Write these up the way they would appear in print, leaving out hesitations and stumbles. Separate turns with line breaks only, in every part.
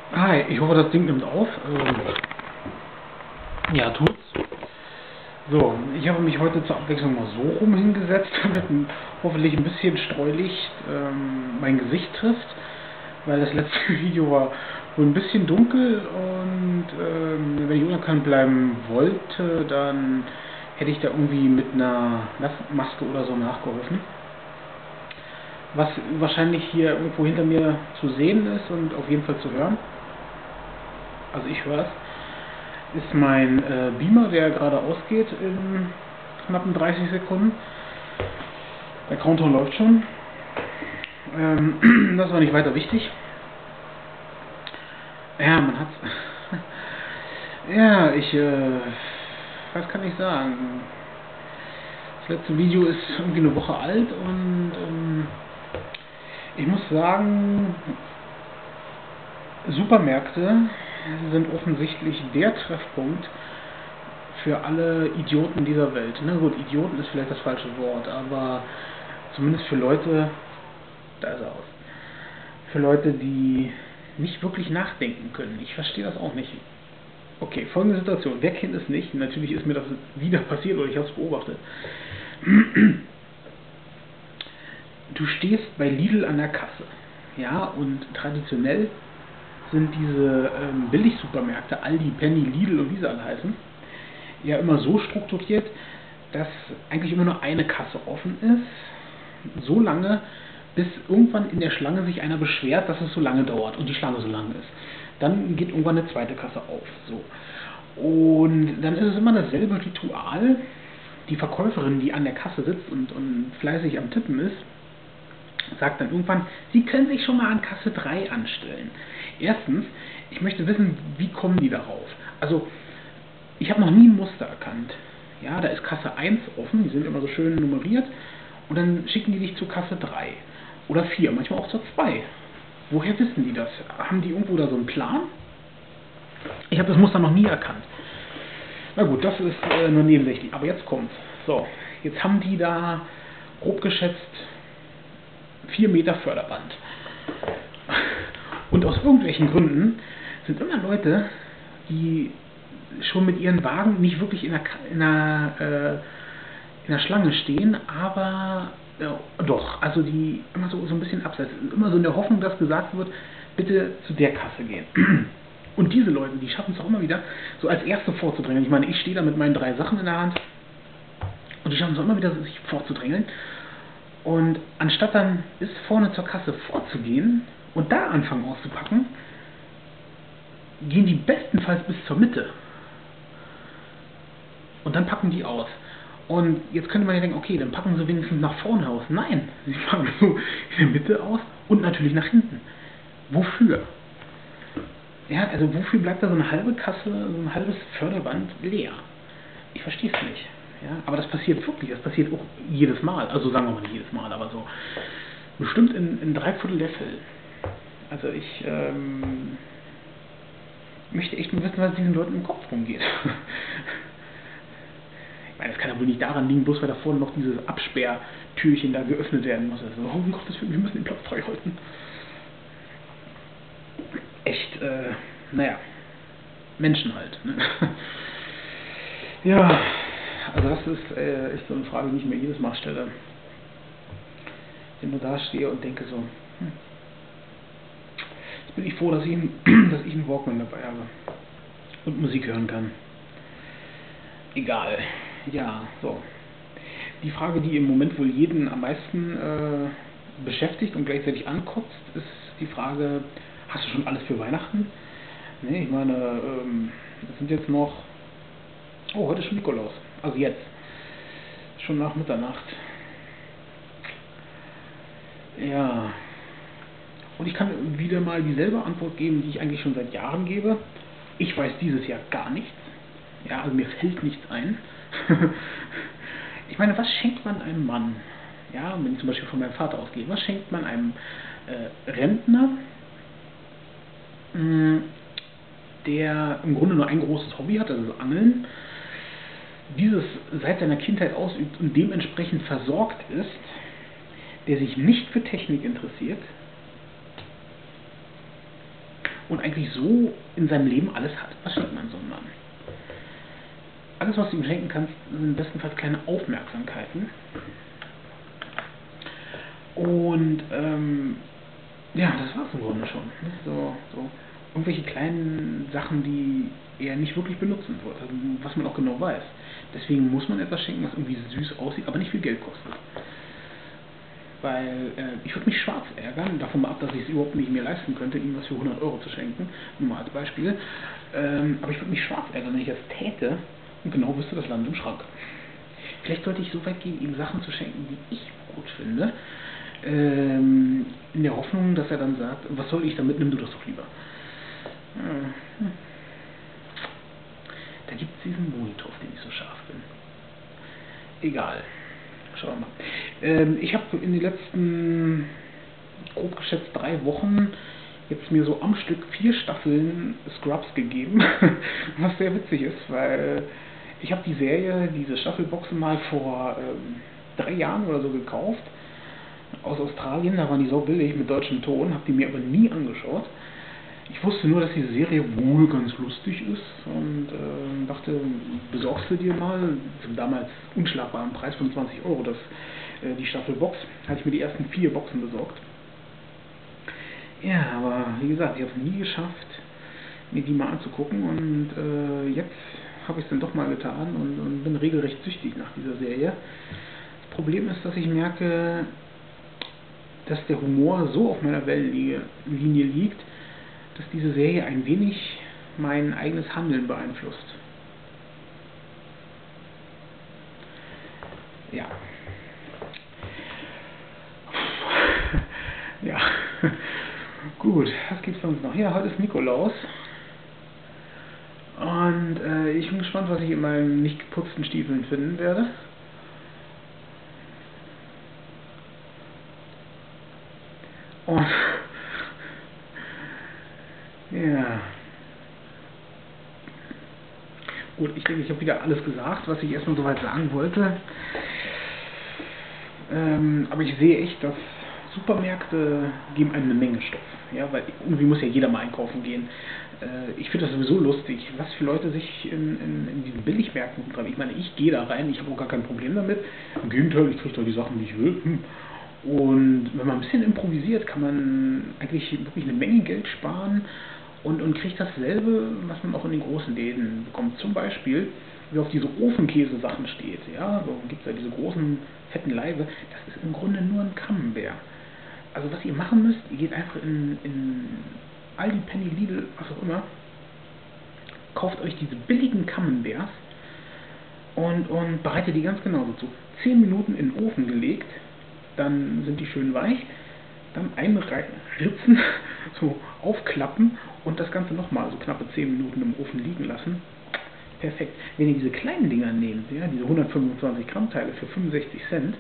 Hi, ich hoffe, das Ding nimmt auf. Ja, tut's. So, ich habe mich heute zur Abwechslung mal so rum hingesetzt, damit hoffentlich ein bisschen Streulicht mein Gesicht trifft, weil das letzte Video war wohl ein bisschen dunkel und wenn ich unerkannt bleiben wollte, dann hätte ich da irgendwie mit einer Maske oder so nachgeholfen. Was wahrscheinlich hier irgendwo hinter mir zu sehen ist und auf jeden Fall zu hören, also ich höre es, ist mein Beamer, der gerade ausgeht in knappen 30 Sekunden. Der Countdown läuft schon. Das war nicht weiter wichtig. Ja, man hat's. Ja, was kann ich sagen? Das letzte Video ist irgendwie eine Woche alt und ich muss sagen, Supermärkte sind offensichtlich der Treffpunkt für alle Idioten dieser Welt. Na gut, Idioten ist vielleicht das falsche Wort, aber zumindest für Leute, da ist er aus, für Leute, die nicht wirklich nachdenken können. Ich verstehe das auch nicht. Okay, folgende Situation, wer kennt es nicht? Natürlich ist mir das wieder passiert oder ich habe es beobachtet. Du stehst bei Lidl an der Kasse, ja, und traditionell sind diese Billigsupermärkte, Aldi, Penny, Lidl und wie sie alle heißen, ja immer so strukturiert, dass eigentlich immer nur eine Kasse offen ist, so lange, bis irgendwann in der Schlange sich einer beschwert, dass es so lange dauert und die Schlange so lang ist. Dann geht irgendwann eine zweite Kasse auf. So. Und dann ist es immer dasselbe Ritual. Die Verkäuferin, die an der Kasse sitzt und fleißig am Tippen ist, sagt dann irgendwann, Sie können sich schon mal an Kasse 3 anstellen. Erstens, ich möchte wissen, wie kommen die darauf? Also, ich habe noch nie ein Muster erkannt. Ja, da ist Kasse 1 offen, die sind immer so schön nummeriert, und dann schicken die dich zu Kasse 3 oder 4, manchmal auch zur 2. Woher wissen die das? Haben die irgendwo da so einen Plan? Ich habe das Muster noch nie erkannt. Na gut, das ist nur nebensächlich, aber jetzt kommt's. So, jetzt haben die da grob geschätzt 4 Meter Förderband. Und aus irgendwelchen Gründen sind immer Leute, die schon mit ihren Wagen nicht wirklich in der Schlange stehen, aber doch, also die immer so ein bisschen abseits, immer so in der Hoffnung, dass gesagt wird, bitte zu der Kasse gehen. Und diese Leute, die schaffen es auch immer wieder, so als Erste vorzudrängeln. Ich meine, ich stehe da mit meinen 3 Sachen in der Hand und die schaffen es auch immer wieder, sich vorzudrängeln. Und anstatt dann bis vorne zur Kasse vorzugehen und da anfangen auszupacken, gehen die bestenfalls bis zur Mitte. Und dann packen die aus. Und jetzt könnte man ja denken, okay, dann packen sie wenigstens nach vorne aus. Nein, sie packen so in der Mitte aus und natürlich nach hinten. Wofür? Ja, also wofür bleibt da so eine halbe Kasse, so ein halbes Förderband leer? Ich verstehe es nicht. Ja, aber das passiert wirklich, das passiert auch jedes Mal. Also sagen wir mal nicht jedes Mal, aber so bestimmt in 3/4 der Fälle. Also ich möchte echt nur wissen, was diesen Leuten im Kopf rumgeht. Ich meine, das kann ja wohl nicht daran liegen, bloß weil da vorne noch dieses Absperrtürchen da geöffnet werden muss. Also, oh Gott, wir müssen den Platz frei halten. Echt, naja, Menschen halt. Ne? Ja, also das ist echt so eine Frage, die ich mir jedes Mal stelle. Wenn ich nur da stehe und denke so, jetzt bin ich froh, dass ich einen Walkman dabei habe und Musik hören kann. Egal. Ja, so. Die Frage, die im Moment wohl jeden am meisten beschäftigt und gleichzeitig ankotzt, ist die Frage, hast du schon alles für Weihnachten? Ne, ich meine, es sind jetzt noch, oh, heute ist schon Nikolaus, also jetzt, schon nach Mitternacht. Ja, und ich kann wieder mal dieselbe Antwort geben, die ich eigentlich schon seit Jahren gebe. Ich weiß dieses Jahr gar nichts. Ja, also mir fällt nichts ein. Ich meine, was schenkt man einem Mann? Ja, wenn ich zum Beispiel von meinem Vater ausgehe, was schenkt man einem Rentner, der im Grunde nur ein großes Hobby hat, also Angeln, dieses seit seiner Kindheit ausübt und dementsprechend versorgt ist, der sich nicht für Technik interessiert und eigentlich so in seinem Leben alles hat. Was schenkt man so einem Mann? Alles, was du ihm schenken kannst, sind bestenfalls kleine Aufmerksamkeiten. Und ja, das war's im Grunde schon. Ne? So irgendwelche kleinen Sachen, die er nicht wirklich benutzen wird, also was man auch genau weiß. Deswegen muss man etwas schenken, was irgendwie süß aussieht, aber nicht viel Geld kostet. Weil ich würde mich schwarz ärgern, davon mal ab, dass ich es überhaupt nicht mehr leisten könnte, ihm was für 100 Euro zu schenken, nur mal als Beispiel. Aber ich würde mich schwarz ärgern, wenn ich das täte und genau wüsste, das Land im Schrank. Vielleicht sollte ich so weit gehen, ihm Sachen zu schenken, die ich gut finde, in der Hoffnung, dass er dann sagt, was soll ich damit, nimm du das doch lieber. Da gibt es diesen Monitor, auf den ich so scharf bin. Egal. Schauen wir mal. Ich habe in den letzten, grob geschätzt 3 Wochen, jetzt mir so am Stück 4 Staffeln Scrubs gegeben, was sehr witzig ist, weil ich habe die Serie, diese Staffelboxen mal vor 3 Jahren oder so gekauft, aus Australien, da waren die so billig mit deutschem Ton, habe die mir aber nie angeschaut. Ich wusste nur, dass diese Serie wohl ganz lustig ist und dachte, besorgst du dir mal, zum damals unschlagbaren Preis von 20 Euro, die Staffelbox, hatte ich mir die ersten 4 Boxen besorgt. Ja, aber wie gesagt, ich habe es nie geschafft, mir die mal anzugucken und jetzt habe ich es dann doch mal getan und bin regelrecht süchtig nach dieser Serie. Das Problem ist, dass ich merke, dass der Humor so auf meiner Wellenlinie liegt, dass diese Serie ein wenig mein eigenes Handeln beeinflusst. Ja. Ja. Gut, was gibt's sonst noch? Ja, heute ist Nikolaus. Und ich bin gespannt, was ich in meinen nicht geputzten Stiefeln finden werde. Und ja. Gut, ich denke, ich habe wieder alles gesagt, was ich erstmal soweit sagen wollte. Aber ich sehe echt, dass Supermärkte geben einem eine Menge Stoff. Ja, weil irgendwie muss ja jeder mal einkaufen gehen. Ich finde das sowieso lustig, was für Leute sich in diesen Billigmärkten rumtreiben. Ich meine, ich gehe da rein, ich habe auch gar kein Problem damit. Im Gegenteil, ich kriege doch die Sachen, die ich will. Und wenn man ein bisschen improvisiert, kann man eigentlich wirklich eine Menge Geld sparen und kriegt dasselbe, was man auch in den großen Läden bekommt. Zum Beispiel, wer auf diese Ofenkäse-Sachen steht, ja, so gibt es ja diese großen, fetten Laibe, das ist im Grunde nur ein Camembert. Also was ihr machen müsst, ihr geht einfach in Aldi, Penny, Lidl, was auch immer, kauft euch diese billigen Camemberts und bereitet die ganz genauso zu. 10 Minuten in den Ofen gelegt, dann sind die schön weich, dann einritzen, so aufklappen und das Ganze nochmal so knappe 10 Minuten im Ofen liegen lassen. Perfekt. Wenn ihr diese kleinen Dinger nehmt, ja, diese 125 Gramm Teile für 65 Cent,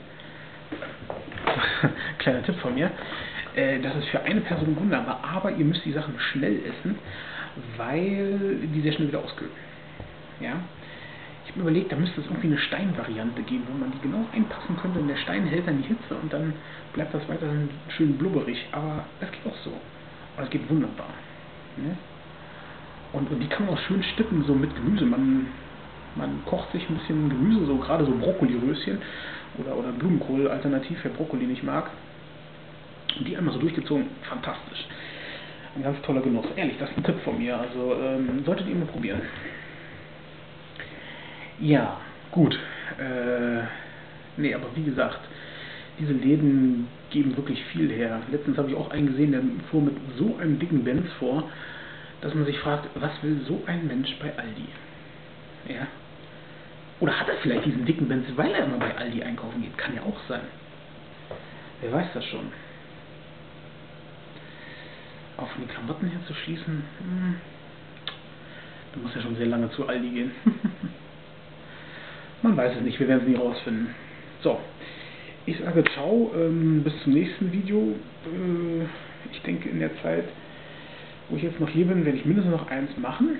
kleiner Tipp von mir, das ist für eine Person wunderbar, aber ihr müsst die Sachen schnell essen, weil die sehr schnell wieder auskühlen. Ja? Ich habe mir überlegt, da müsste es irgendwie eine Steinvariante geben, wo man die genau einpassen könnte und der Stein hält dann die Hitze und dann bleibt das weiterhin schön blubberig, aber das geht auch so. Und das geht wunderbar. Ne? Und die kann man auch schön stippen, so mit Gemüse. Man kocht sich ein bisschen Gemüse, so gerade so Brokkoliröschen oder Blumenkohl, alternativ, wer Brokkoli nicht mag. Und die einmal so durchgezogen, fantastisch. Ein ganz toller Genuss. Ehrlich, das ist ein Tipp von mir, also solltet ihr mal probieren. Ja, gut. Nee, aber wie gesagt, diese Läden geben wirklich viel her. Letztens habe ich auch einen gesehen, der fuhr mit so einem dicken Benz vor, dass man sich fragt, was will so ein Mensch bei Aldi? Ja. Oder hat er vielleicht diesen dicken Benz, weil er immer bei Aldi einkaufen geht? Kann ja auch sein. Wer weiß das schon. Auf die Klamotten her zu schließen, du musst ja schon sehr lange zu Aldi gehen. Man weiß es nicht, wir werden es nie rausfinden. So, ich sage ciao, bis zum nächsten Video. Ich denke, in der Zeit, wo ich jetzt noch hier bin, werde ich mindestens noch eins machen.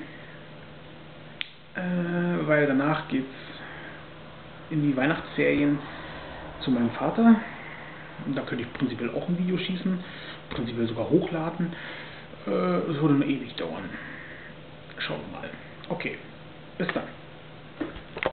Weil danach geht es in die Weihnachtsferien zu meinem Vater. Da könnte ich prinzipiell auch ein Video schießen, prinzipiell sogar hochladen. Es würde nur ewig dauern. Schauen wir mal. Okay, bis dann.